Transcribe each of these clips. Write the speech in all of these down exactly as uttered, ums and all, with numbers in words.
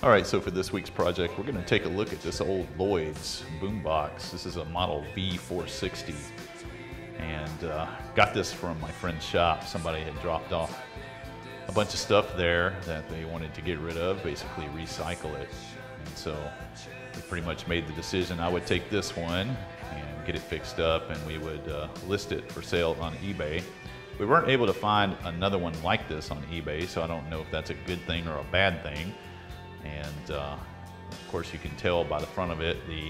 All right, so for this week's project, we're going to take a look at this old Lloyd's boombox. This is a model V four sixty, and uh, got this from my friend's shop. Somebody had dropped off a bunch of stuff there that they wanted to get rid of, basically recycle it. And so we pretty much made the decision I would take this one and get it fixed up, and we would uh, list it for sale on eBay. We weren't able to find another one like this on eBay, so I don't know if that's a good thing or a bad thing. And uh, of course, you can tell by the front of it, the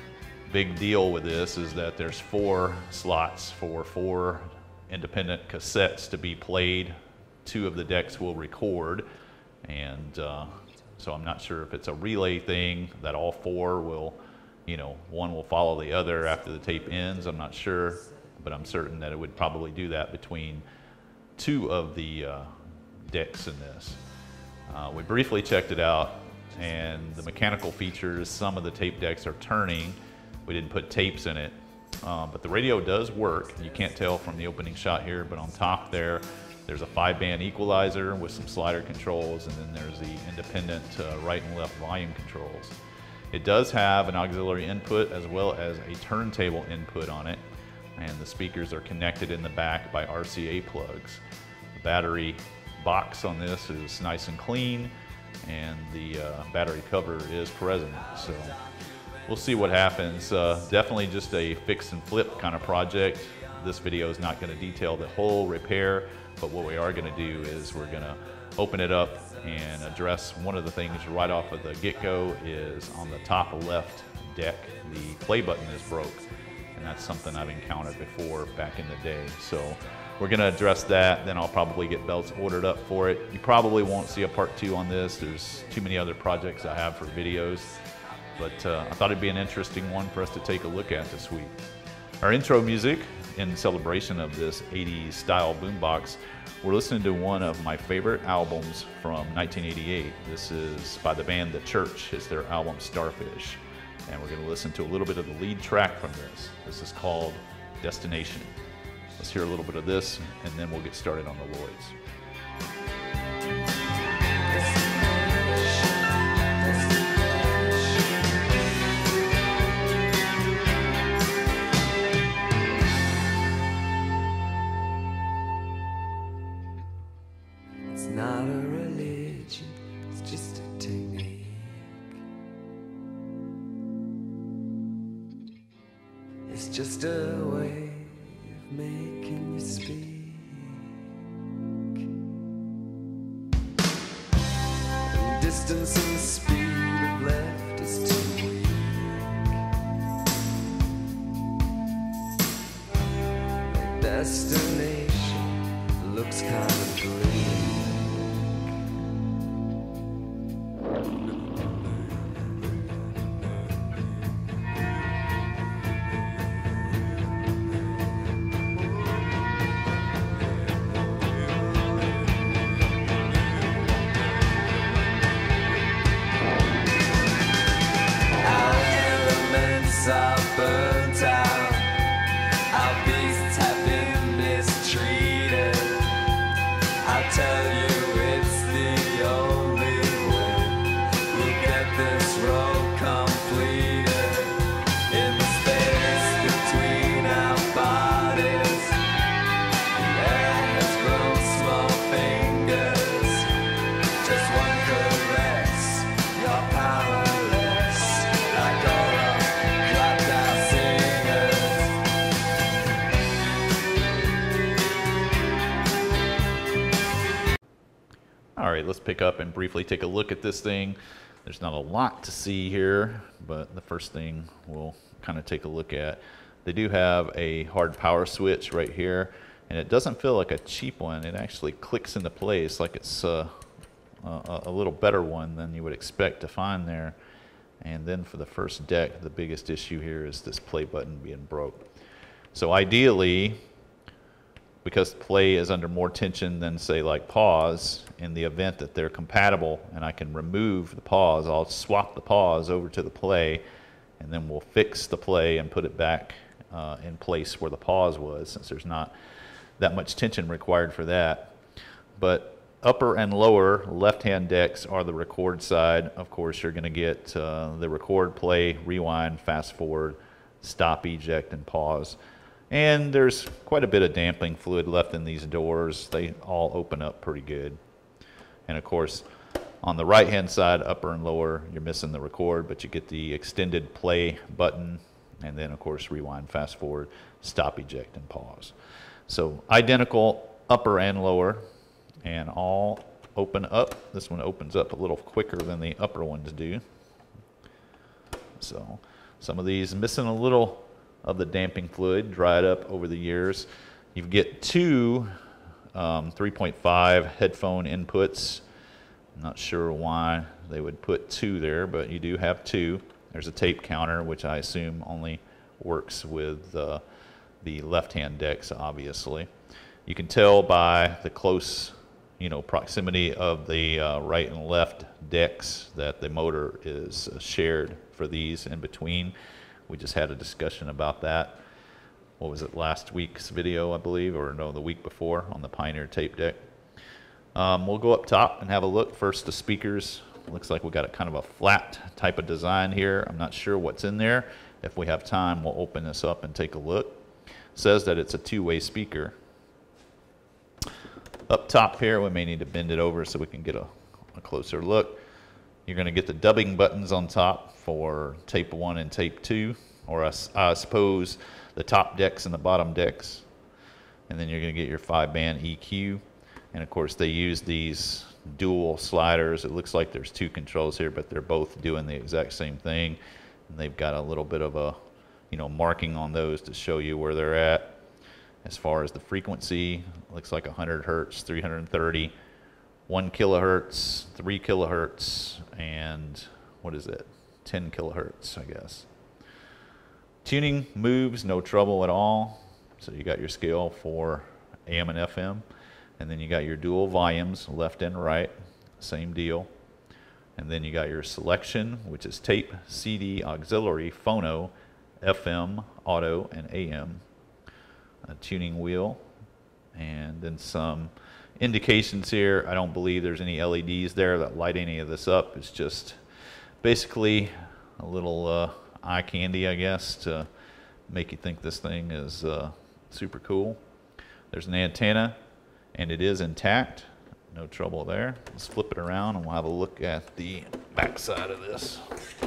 big deal with this is that there's four slots for four independent cassettes to be played. Two of the decks will record, and uh, so I'm not sure if it's a relay thing that all four will, you know, one will follow the other after the tape ends. I'm not sure, but I'm certain that it would probably do that between two of the uh, decks in this. Uh, we briefly checked it out, and the mechanical features, some of the tape decks are turning. We didn't put tapes in it, uh, but the radio does work. You can't tell from the opening shot here, but on top there, there's a five band equalizer with some slider controls, and then there's the independent uh, right and left volume controls. It does have an auxiliary input as well as a turntable input on it, and the speakers are connected in the back by R C A plugs. The battery box on this is nice and clean, and the uh, battery cover is present, so we'll see what happens. Uh, definitely just a fix and flip kind of project. This video is not going to detail the whole repair, but what we are going to do is we're going to open it up and address one of the things right off of the get-go. Is on the top left deck, the play button is broke, and that's something I've encountered before back in the day. So we're going to address that, then I'll probably get belts ordered up for it. You probably won't see a part two on this. There's too many other projects I have for videos, but uh, I thought it'd be an interesting one for us to take a look at this week. Our intro music, in celebration of this eighties style boombox, we're listening to one of my favorite albums from nineteen eighty-eight. This is by the band The Church. It's their album Starfish, and we're going to listen to a little bit of the lead track from this. This is called Destination. Let's hear a little bit of this, and then we'll get started on the Lloyds. It's not a religion, it's just a technique. It's just a way of making you speak. And distance and speed have left us too weak. The destination looks kind of bleak. Are burnt out, our beasts have been mistreated. I tell you it's the only way we'll get this road completed. In the space between our bodies, the air has grown small fingers. Just one caress, you're powerless, like all All right, let's pick up and briefly take a look at this thing. There's not a lot to see here, but the first thing we'll kind of take a look at. They do have a hard power switch right here, and it doesn't feel like a cheap one. It actually clicks into place like it's uh, a, a little better one than you would expect to find there. And then for the first deck, the biggest issue here is this play button being broke. So ideally, because play is under more tension than, say, like pause, in the event that they're compatible and I can remove the pause, I'll swap the pause over to the play, and then we'll fix the play and put it back uh, in place where the pause was, since there's not that much tension required for that. But upper and lower left-hand decks are the record side. Of course, you're going to get uh, the record, play, rewind, fast forward, stop, eject, and pause. And there's quite a bit of damping fluid left in these doors. They all open up pretty good. And of course, on the right-hand side, upper and lower, you're missing the record, but you get the extended play button, and then of course, rewind, fast forward, stop, eject, and pause. So identical upper and lower, and all open up. This one opens up a little quicker than the upper ones do. So some of these missing a little of the damping fluid, dried up over the years. You get two um, three point five headphone inputs. I'm not sure why they would put two there, but you do have two. There's a tape counter, which I assume only works with uh, the left-hand decks, obviously. You can tell by the close, you know, proximity of the uh, right and left decks that the motor is uh, shared for these in between. We just had a discussion about that. What was it, last week's video, I believe, or no, the week before on the Pioneer tape deck. Um, we'll go up top and have a look. First, the speakers. Looks like we got a kind of a flat type of design here. I'm not sure what's in there. If we have time, we'll open this up and take a look. It says that it's a two-way speaker. Up top here, we may need to bend it over so we can get a, a closer look. You're going to get the dubbing buttons on top for tape one and tape two, or I, I suppose the top decks and the bottom decks. And then you're going to get your five band E Q. And of course, they use these dual sliders. It looks like there's two controls here, but they're both doing the exact same thing. And they've got a little bit of a, you know, marking on those to show you where they're at. As far as the frequency, looks like one hundred hertz, three hundred thirty, one kilohertz, three kilohertz, and what is it? ten kilohertz, I guess. Tuning moves, no trouble at all. So you got your scale for A M and F M, and then you got your dual volumes, left and right, same deal. And then you got your selection, which is tape, C D, auxiliary, phono, F M, auto, and A M. A tuning wheel, and then some indications here. I don't believe there's any L E Ds there that light any of this up. It's just basically a little uh, eye candy, I guess, to make you think this thing is uh, super cool. There's an antenna, and it is intact. No trouble there. Let's flip it around, and we'll have a look at the back side of this.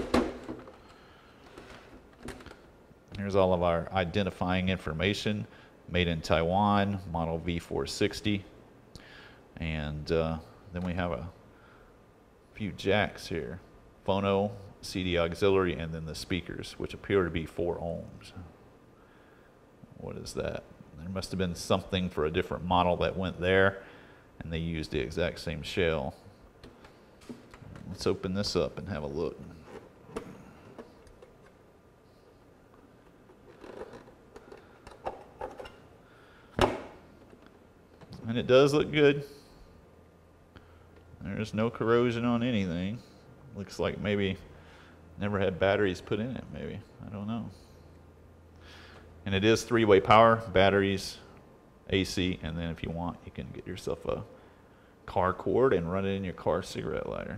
Here's all of our identifying information. Made in Taiwan, model V four sixty. And uh, then we have a few jacks here. Phono, C D auxiliary, and then the speakers, which appear to be four ohms. What is that? There must have been something for a different model that went there, and they used the exact same shell. Let's open this up and have a look. And it does look good. There's no corrosion on anything. Looks like maybe never had batteries put in it, maybe. I don't know. And it is three-way power, batteries, A C, and then if you want, you can get yourself a car cord and run it in your car cigarette lighter.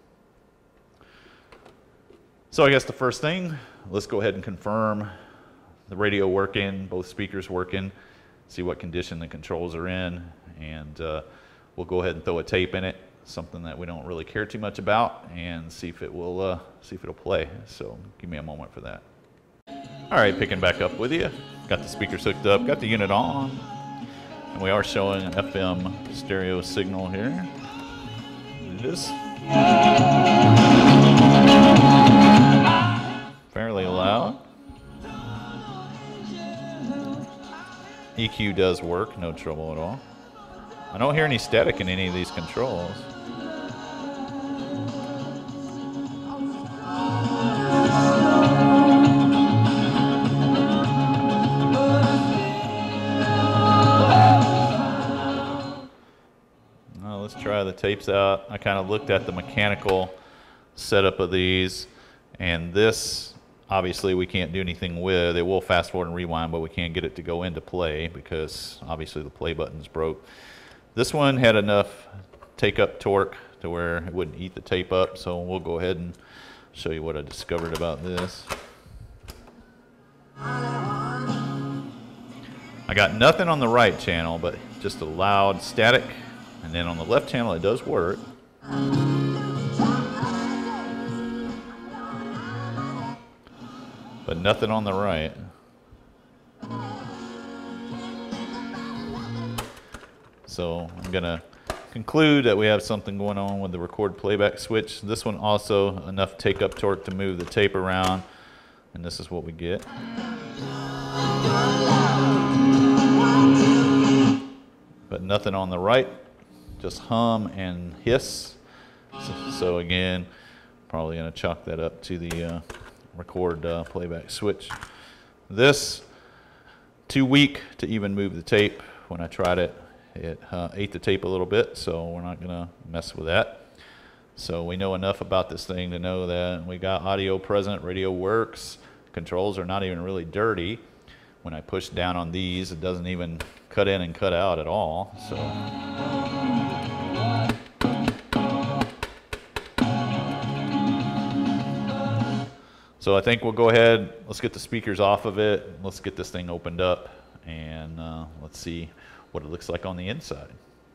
So I guess the first thing, let's go ahead and confirm the radio working, both speakers working, see what condition the controls are in, and uh, we'll go ahead and throw a tape in it, something that we don't really care too much about, and see if it will uh, see if it'll play. So give me a moment for that. All right, picking back up with you. Got the speakers hooked up, got the unit on, and we are showing an F M stereo signal here. It is fairly loud. E Q does work, no trouble at all. I don't hear any static in any of these controls. Now let's try the tapes out. I kind of looked at the mechanical setup of these, and this obviously we can't do anything with. It will fast forward and rewind, but we can't get it to go into play because obviously the play button's broke. This one had enough take-up torque to where it wouldn't eat the tape up. So we'll go ahead and show you what I discovered about this. I got nothing on the right channel, but just a loud static. And then on the left channel, it does work. But nothing on the right. So I'm gonna conclude that we have something going on with the record playback switch. This one also enough take-up torque to move the tape around, and this is what we get. But nothing on the right, just hum and hiss. So, so again, probably gonna chalk that up to the uh, record uh, playback switch. This, too weak to even move the tape. When I tried it, it uh, ate the tape a little bit, so we're not gonna mess with that. So we know enough about this thing to know that we got audio present, radio works, controls are not even really dirty. When I push down on these, it doesn't even cut in and cut out at all. So. So I think we'll go ahead, let's get the speakers off of it, let's get this thing opened up, and uh, let's see what it looks like on the inside.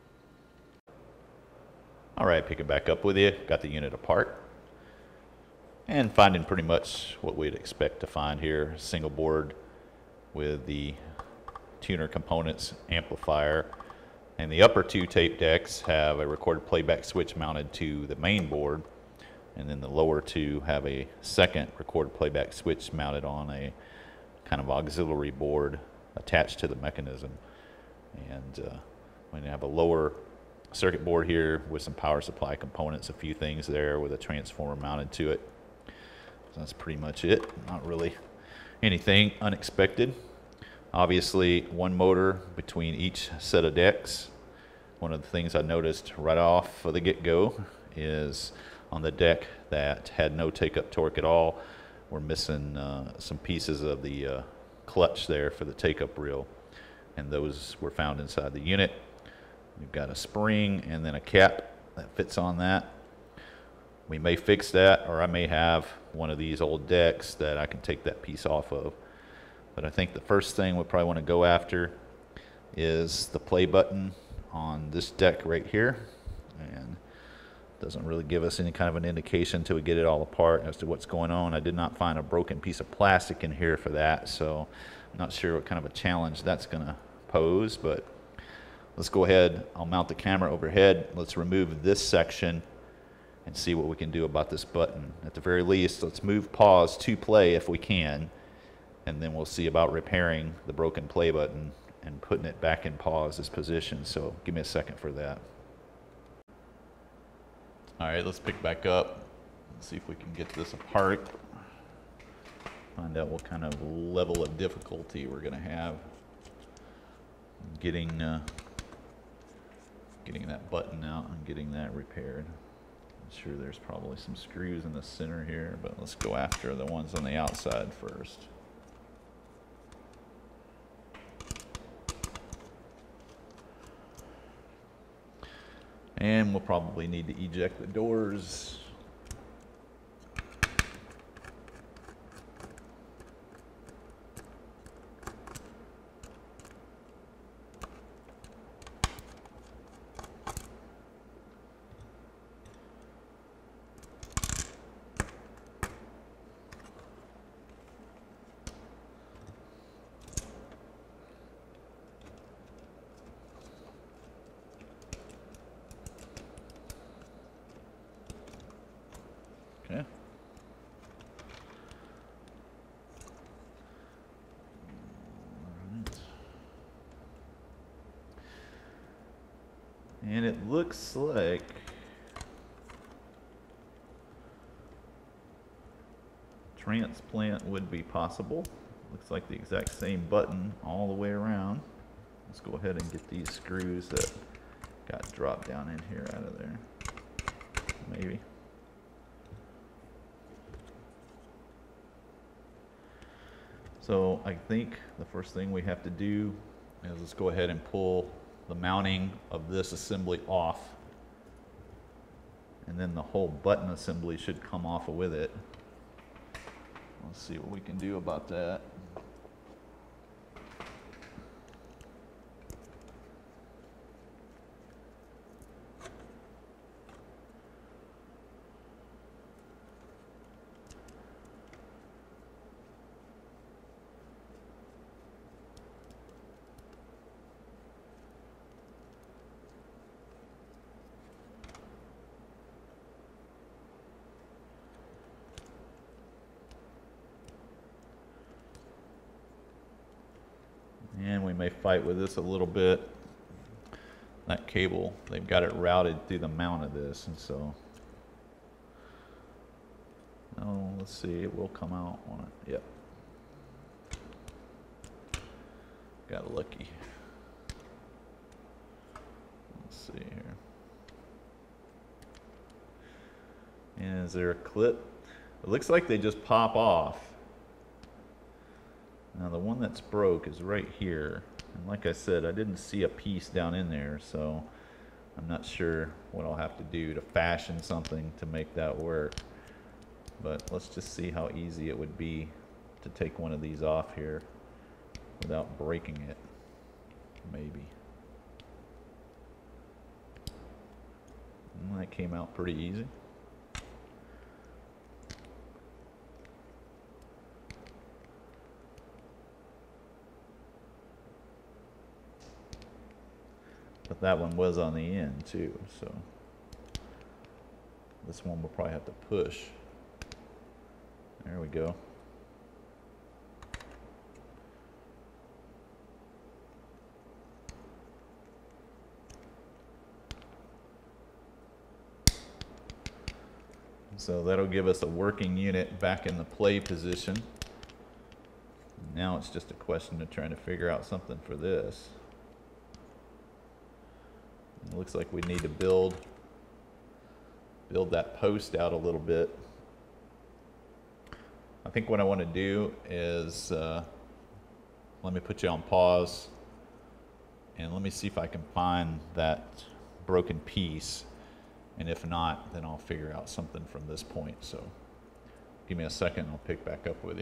All right, pick it back up with you, got the unit apart, and finding pretty much what we'd expect to find here. Single board with the tuner components, amplifier, and the upper two tape decks have a recorded playback switch mounted to the main board. And then the lower two have a second recorded playback switch mounted on a kind of auxiliary board attached to the mechanism. And uh, we have a lower circuit board here with some power supply components, a few things there with a transformer mounted to it. So that's pretty much it. Not really anything unexpected. Obviously, one motor between each set of decks. One of the things I noticed right off of the get-go is on the deck that had no take-up torque at all, we're missing uh, some pieces of the uh, clutch there for the take-up reel, and those were found inside the unit. We've got a spring and then a cap that fits on that. We may fix that, or I may have one of these old decks that I can take that piece off of. But I think the first thing we probably want to go after is the play button on this deck right here. And doesn't really give us any kind of an indication until we get it all apart as to what's going on. I did not find a broken piece of plastic in here for that, so I'm not sure what kind of a challenge that's going to pose, but let's go ahead. I'll mount the camera overhead. Let's remove this section and see what we can do about this button. At the very least, let's move pause to play if we can, and then we'll see about repairing the broken play button and putting it back in pause's position. So give me a second for that. All right, let's pick back up and see if we can get this apart. Find out what kind of level of difficulty we're gonna have getting uh, getting that button out and getting that repaired. I'm sure there's probably some screws in the center here, but let's go after the ones on the outside first. And we'll probably need to eject the doors. Okay. Right. And it looks like transplant would be possible. Looks like the exact same button all the way around. Let's go ahead and get these screws that got dropped down in here out of there. Maybe. So I think the first thing we have to do is let's go ahead and pull the mounting of this assembly off and then the whole button assembly should come off with it. Let's see what we can do about that. And we may fight with this a little bit. That cable, they've got it routed through the mount of this, and so. Oh, let's see, it will come out on it. Yep. Got lucky. Let's see here. And is there a clip? It looks like they just pop off. Now the one that's broke is right here, and like I said, I didn't see a piece down in there, so I'm not sure what I'll have to do to fashion something to make that work. But let's just see how easy it would be to take one of these off here without breaking it, maybe. And that came out pretty easy. But that one was on the end too, so this one we'll probably have to push. There we go. So that'll give us a working unit back in the play position. Now it's just a question of trying to figure out something for this. It looks like we need to build build that post out a little bit. I think what I want to do is uh, let me put you on pause and let me see if I can find that broken piece, and if not, then I'll figure out something from this point. So give me a second, I'll pick back up with you.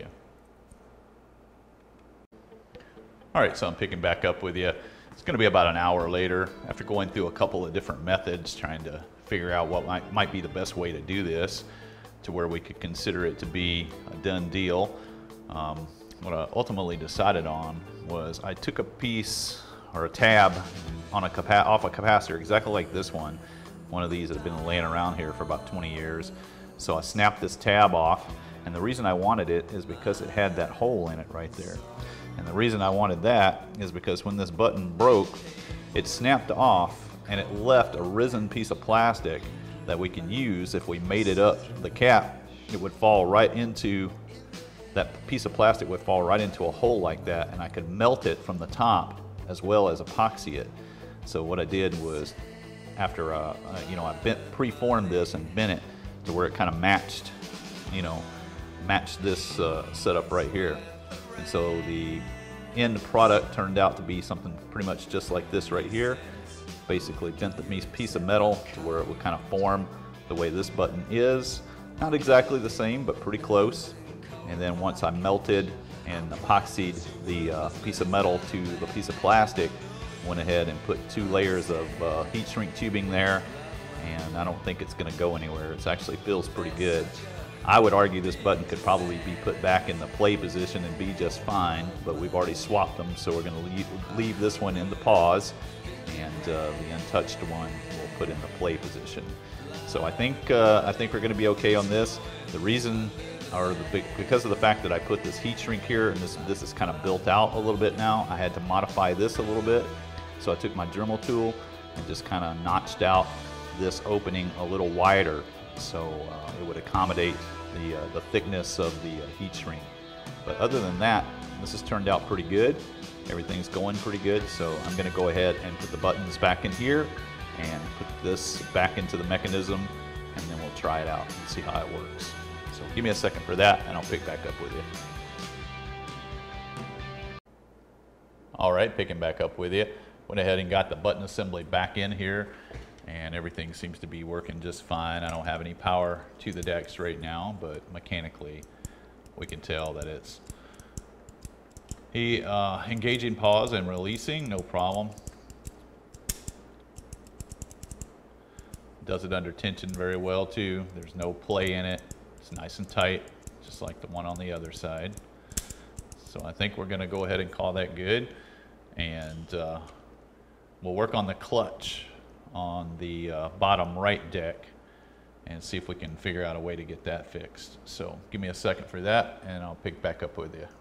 All right, so I'm picking back up with you. It's going to be about an hour later after going through a couple of different methods, trying to figure out what might, might be the best way to do this to where we could consider it to be a done deal. Um, what I ultimately decided on was I took a piece or a tab on a capa off a capacitor exactly like this one. One of these that have been laying around here for about twenty years. So I snapped this tab off, and the reason I wanted it is because it had that hole in it right there. And the reason I wanted that is because when this button broke, it snapped off and it left a risen piece of plastic that we can use. If we made it up the cap, it would fall right into, that piece of plastic would fall right into a hole like that, and I could melt it from the top as well as epoxy it. So what I did was, after uh, uh, you know, I bent, preformed this and bent it to where it kind of matched, you know, matched this uh, setup right here. And so the end product turned out to be something pretty much just like this right here. Basically bent the piece of metal to where it would kind of form the way this button is. Not exactly the same, but pretty close. And then once I melted and epoxied the uh, piece of metal to the piece of plastic, went ahead and put two layers of uh, heat shrink tubing there, and I don't think it's going to go anywhere. It actually feels pretty good. I would argue this button could probably be put back in the play position and be just fine, but we've already swapped them, so we're going to leave, leave this one in the pause, and uh, the untouched one we'll put in the play position. So I think uh, I think we're going to be okay on this. The reason, or the, because of the fact that I put this heat shrink here, and this this is kind of built out a little bit now, I had to modify this a little bit. So I took my Dremel tool and just kind of notched out this opening a little wider, so uh, it would accommodate the, uh, the thickness of the uh, heat shrink. But other than that, this has turned out pretty good. Everything's going pretty good, so I'm going to go ahead and put the buttons back in here and put this back into the mechanism, and then we'll try it out and see how it works. So give me a second for that, and I'll pick back up with you. All right, picking back up with you. Went ahead and got the button assembly back in here, and everything seems to be working just fine. I don't have any power to the decks right now, but mechanically we can tell that it's he uh, engaging pause and releasing, no problem. Does it under tension very well too. There's no play in it. It's nice and tight, just like the one on the other side. So I think we're going to go ahead and call that good, and uh, we'll work on the clutch on the uh, bottom right deck and see if we can figure out a way to get that fixed. So give me a second for that and I'll pick back up with you.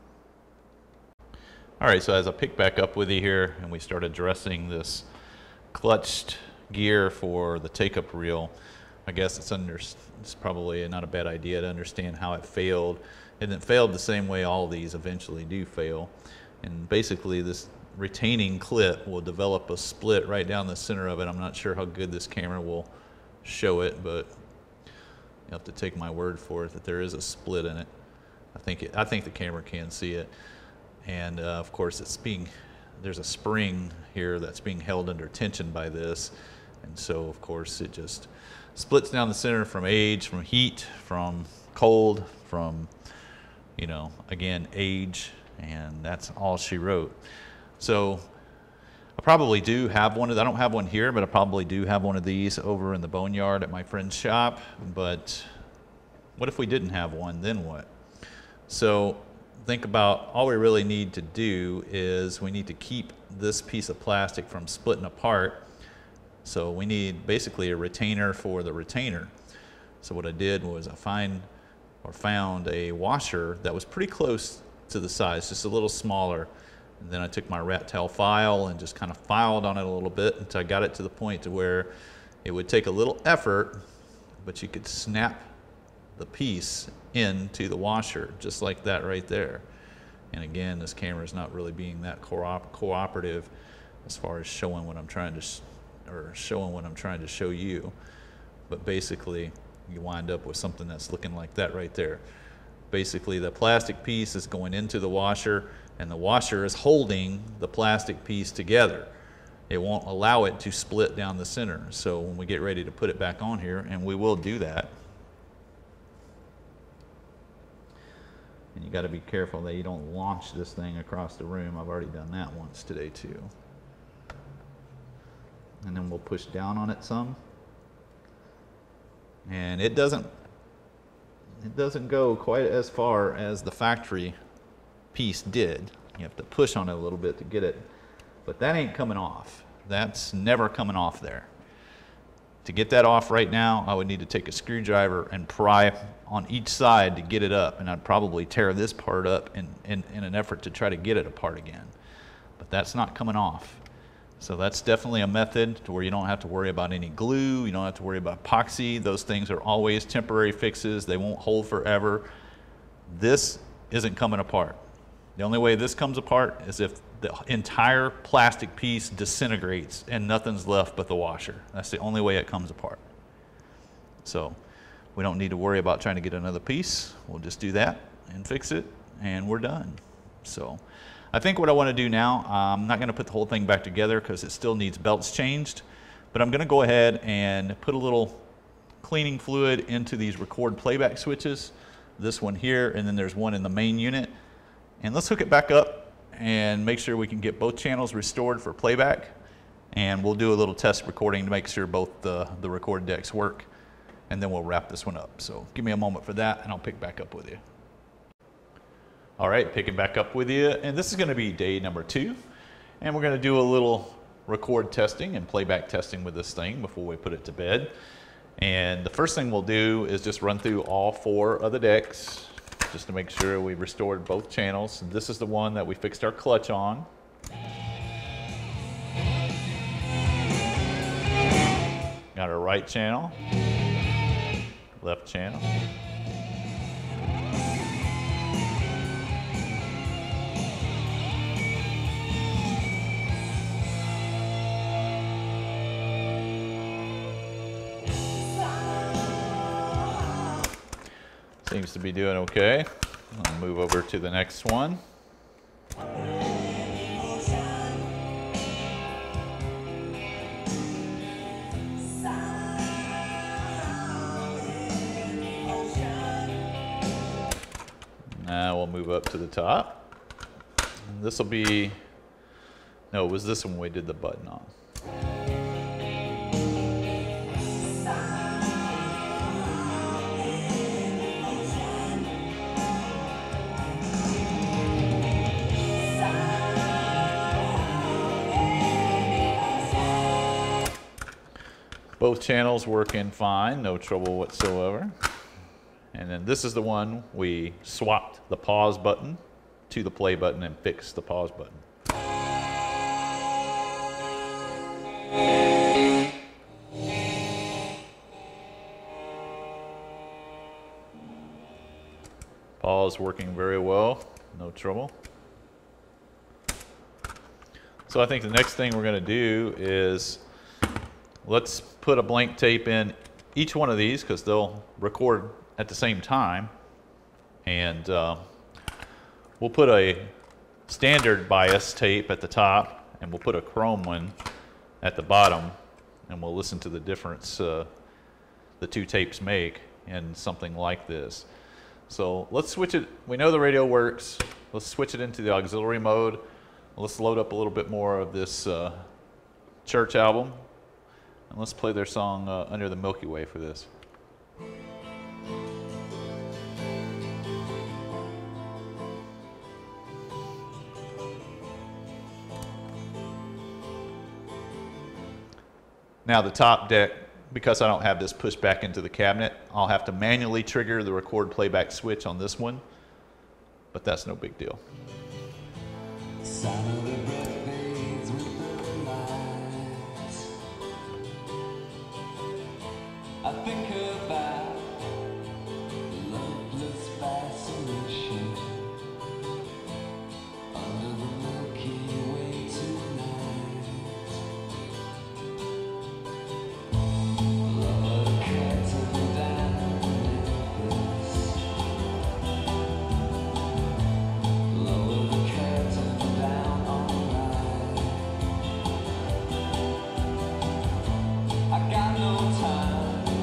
All right, so as I pick back up with you here and we start addressing this clutched gear for the take-up reel, I guess it's under it's probably not a bad idea to understand how it failed. And it failed the same way all these eventually do fail. And basically this retaining clip will develop a split right down the center of it. I'm not sure how good this camera will show it, but you have to take my word for it that there is a split in it. I think it, I think the camera can see it. And uh, of course it's being, there's a spring here that's being held under tension by this. And so of course it just splits down the center from age, from heat, from cold, from, you know, again, age, and that's all she wrote. So I probably do have one of, I don't have one here, but I probably do have one of these over in the boneyard at my friend's shop. But what if we didn't have one, then what? So think about, all we really need to do is we need to keep this piece of plastic from splitting apart. So we need basically a retainer for the retainer. So what I did was I find or found a washer that was pretty close to the size, just a little smaller. And then I took my rat tail file and just kind of filed on it a little bit until I got it to the point to where it would take a little effort, but you could snap the piece into the washer just like that right there. And again, this camera is not really being that coop cooperative as far as showing what I'm trying to sh or showing what I'm trying to show you. But basically, you wind up with something that's looking like that right there. Basically, the plastic piece is going into the washer, and the washer is holding the plastic piece together. It won't allow it to split down the center. So when we get ready to put it back on here, and we will do that, and you got to be careful that you don't launch this thing across the room. I've already done that once today too. And then we'll push down on it some. And it doesn't it doesn't go quite as far as the factory piece did. You have to push on it a little bit to get it, but that ain't coming off. That's never coming off there. To get that off right now, I would need to take a screwdriver and pry on each side to get it up, and I'd probably tear this part up in, in, in an effort to try to get it apart again. But that's not coming off. So that's definitely a method to where you don't have to worry about any glue, you don't have to worry about epoxy. Those things are always temporary fixes. They won't hold forever. This isn't coming apart. The only way this comes apart is if the entire plastic piece disintegrates and nothing's left but the washer. That's the only way it comes apart. So we don't need to worry about trying to get another piece. We'll just do that and fix it, and we're done. So I think what I want to do now, I'm not going to put the whole thing back together because it still needs belts changed, but I'm going to go ahead and put a little cleaning fluid into these record playback switches, this one here, and then there's one in the main unit. And let's hook it back up and make sure we can get both channels restored for playback, and we'll do a little test recording to make sure both the, the record decks work, and then we'll wrap this one up. So give me a moment for that and I'll pick back up with you. All right, picking back up with you, and this is going to be day number two, and we're going to do a little record testing and playback testing with this thing before we put it to bed. And the first thing we'll do is just run through all four of the decks just to make sure we restored both channels. And this is the one that we fixed our clutch on. Got our right channel, left channel. Seems to be doing okay. I'll move over to the next one. will move up to the top. This will be, no, it was this one we did the button on. Both channels working fine, no trouble whatsoever. And then this is the one we swapped the pause button to the play button and fixed the pause button. Pause working very well, no trouble. So I think the next thing we're going to do is let's put a blank tape in each one of these because they'll record at the same time. And uh, we'll put a standard bias tape at the top and we'll put a chrome one at the bottom, and we'll listen to the difference uh, the two tapes make in something like this. So let's switch it. We know the radio works. Let's switch it into the auxiliary mode. Let's load up a little bit more of this uh, Church album. And let's play their song uh, Under the Milky Way for this. Now the top deck, because I don't have this pushed back into the cabinet, I'll have to manually trigger the record playback switch on this one, but that's no big deal. I think about loveless fascination under the Milky Way tonight. Lower the curtain down, Memphis. Lower the curtain down, alright. I got no time.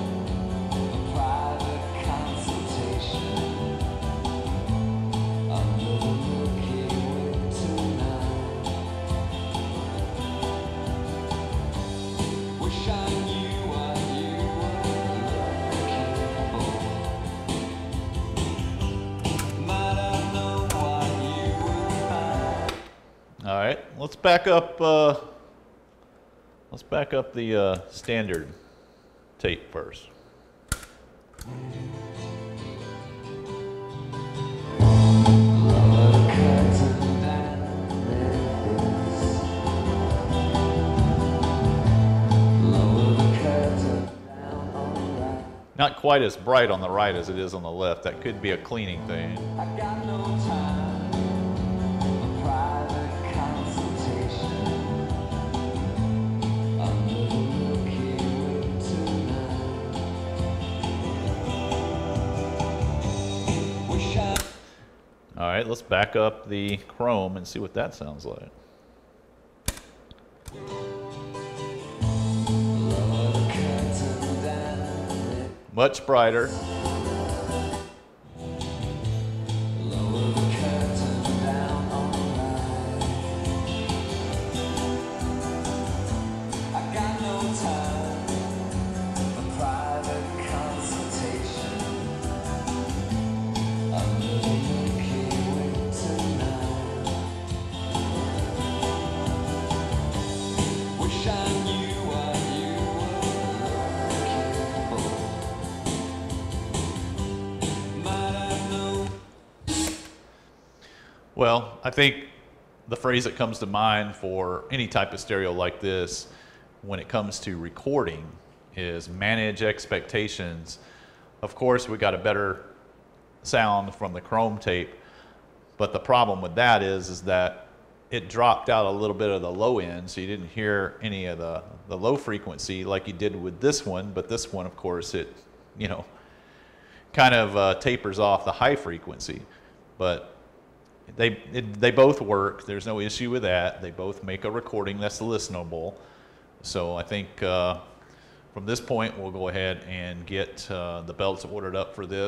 All right, let's back up. Uh, let's back up the uh, standard tape first. Not quite as bright on the right as it is on the left. That could be a cleaning thing. I got no time for private consultation under the Milky Way tonight. Wish I All right, let's back up the Chrome and see what that sounds like. Much brighter. Well, I think the phrase that comes to mind for any type of stereo like this when it comes to recording is manage expectations. Of course, we got a better sound from the Chrome tape, but the problem with that is, is that it dropped out a little bit of the low end, so you didn't hear any of the, the low frequency like you did with this one, but this one, of course, it, you know, kind of uh, tapers off the high frequency. But They, it, they both work. There's no issue with that. They both make a recording that's listenable. So I think uh, from this point, we'll go ahead and get uh, the belts ordered up for this.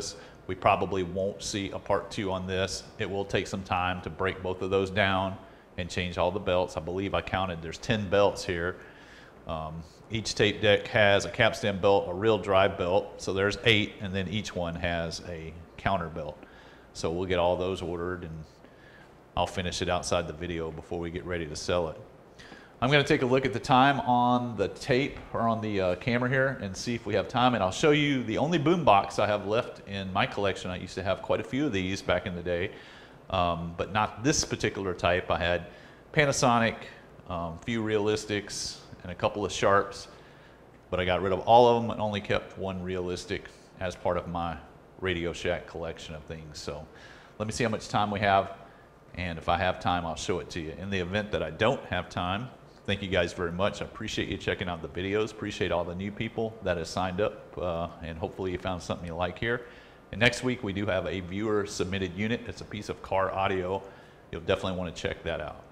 We probably won't see a part two on this. It will take some time to break both of those down and change all the belts. I believe I counted, there's ten belts here. Um, each tape deck has a capstan belt, a real drive belt, so there's eight, and then each one has a counter belt. So we'll get all those ordered, and I'll finish it outside the video before we get ready to sell it. I'm going to take a look at the time on the tape or on the uh, camera here and see if we have time, and I'll show you the only boombox I have left in my collection. I used to have quite a few of these back in the day, um, but not this particular type. I had Panasonic, um, few Realistics, and a couple of Sharps, but I got rid of all of them and only kept one Realistic as part of my Radio Shack collection of things. So let me see how much time we have, and if I have time, I'll show it to you. In the event that I don't have time, thank you guys very much. I appreciate you checking out the videos. Appreciate all the new people that have signed up, uh, and hopefully you found something you like here. And next week we do have a viewer submitted unit. It's a piece of car audio. You'll definitely want to check that out.